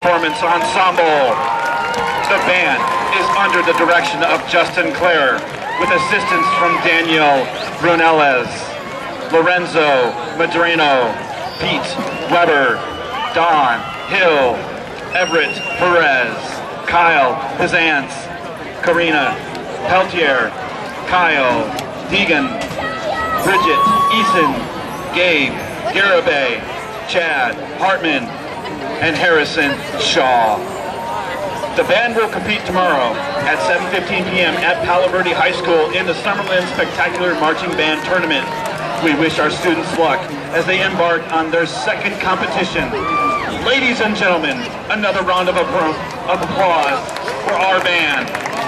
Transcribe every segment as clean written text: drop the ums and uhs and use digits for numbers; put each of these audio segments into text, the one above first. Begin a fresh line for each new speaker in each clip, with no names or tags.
Performance Ensemble. The band is under the direction of Justin Clare, with assistance from Daniel Brunelles, Lorenzo Madrino, Pete Weber, Don Hill, Everett Perez, Kyle Pizantz, Karina Peltier, Kyle Deegan, Bridget Eason, Gabe Garibay, Chad Hartman, and Harrison Shaw. The band will compete tomorrow at 7:15 p.m. at Palo Verde High School in the Summerlin Spectacular Marching Band Tournament. We wish our students luck as they embark on their second competition. Ladies and gentlemen, another round of applause for our band.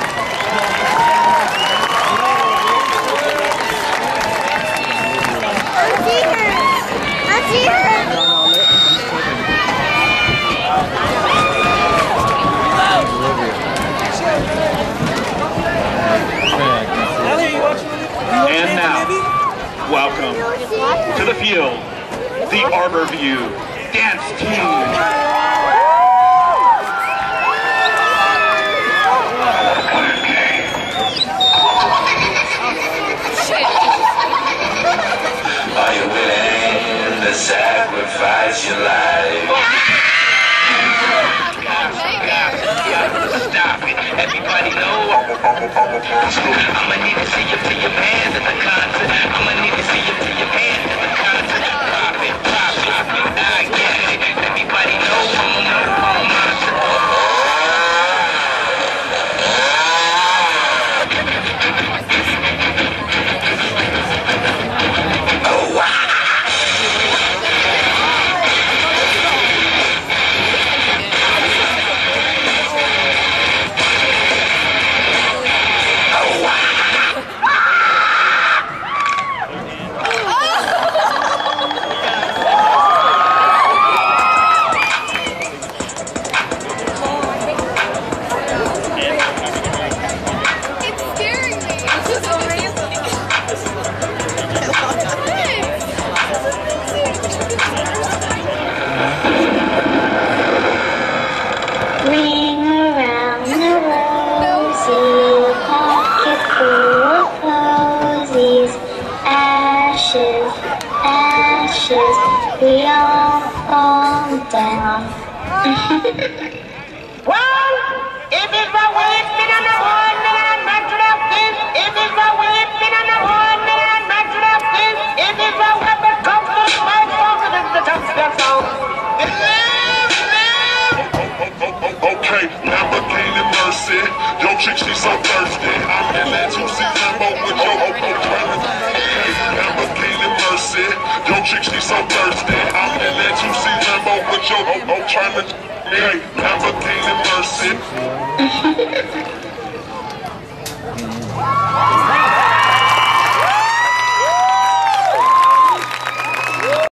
And now, welcome to the field, the Arborview Dance Team.
Are you willing to sacrifice your life? Stop it, everybody know. I'ma need to see you put your hands at the concert. I'ma need to see you put your hands at the concert. Pop it, I get it. Everybody know I'm a monster. Oh wow.
We all fall down.
Well, if it's my way, spin on the horn, then I'd match it up this. If it's my way, spin on the horn, then I'd match it up this. If it's my weapon, comes to the microphone, then the top steps on.
Okay, Lamborghini Mercy. Yo, chick, she's so thirsty. I'm in that 2C Lambo with your Lamborghini Mercy. Yo, chick, she's so thirsty. I'm in that 2C Lambo with your trying to hey, Lamborghini Mercy.